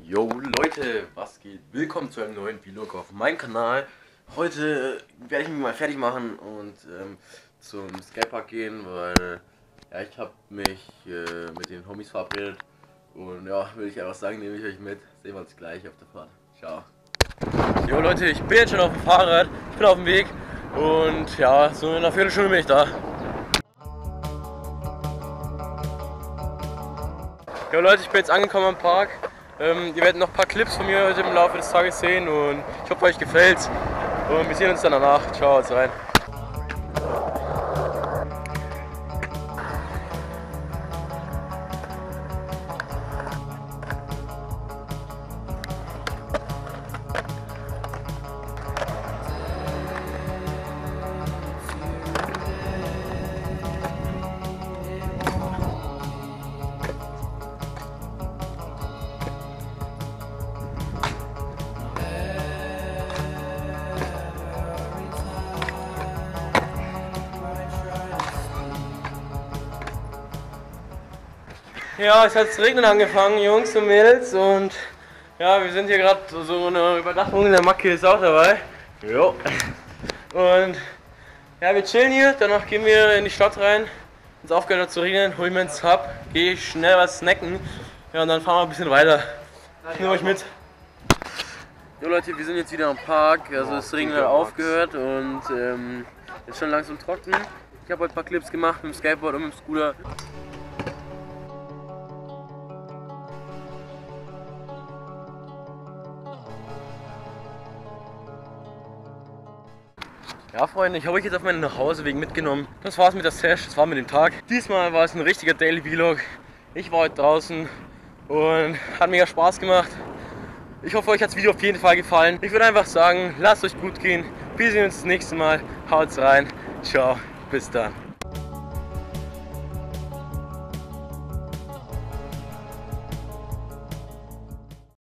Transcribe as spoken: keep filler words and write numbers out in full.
Yo Leute, was geht? Willkommen zu einem neuen Vlog auf meinem Kanal. Heute werde ich mich mal fertig machen und ähm, zum Skatepark gehen, weil ja, ich habe mich äh, mit den Homies verabredet und ja, will ich einfach sagen, nehme ich euch mit. Sehen wir uns gleich auf der Fahrt. Ciao. Jo Leute, ich bin jetzt schon auf dem Fahrrad, ich bin auf dem Weg und ja, so in einer Viertelstunde bin ich da. Jo Leute, ich bin jetzt angekommen am Park. Ähm, ihr werdet noch ein paar Clips von mir heute im Laufe des Tages sehen und ich hoffe, euch gefällt's. Und wir sehen uns dann danach. Ciao, haut rein. Ja, es hat zu regnen angefangen, Jungs und Mädels, und ja, wir sind hier gerade so eine Überdachung, der Macke ist auch dabei. Jo. Und ja, wir chillen hier, danach gehen wir in die Stadt rein. Wenn es aufgehört hat zu regnen, hol ich mir einen Sub, gehe schnell was snacken, ja, und dann fahren wir ein bisschen weiter. Ich nehme euch mit. Jo Leute, wir sind jetzt wieder am Park, also das Regnen hat aufgehört und ähm, ist schon langsam trocken. Ich habe heute ein paar Clips gemacht mit dem Skateboard und mit dem Scooter. Ja Freunde, ich habe euch jetzt auf meinen Nachhauseweg mitgenommen. Das war's mit der Sesh, das war mit dem Tag. Diesmal war es ein richtiger Daily Vlog. Ich war heute draußen und hat mega Spaß gemacht. Ich hoffe, euch hat das Video auf jeden Fall gefallen. Ich würde einfach sagen, lasst euch gut gehen. Wir sehen uns das nächste Mal. Haut's rein. Ciao, bis dann.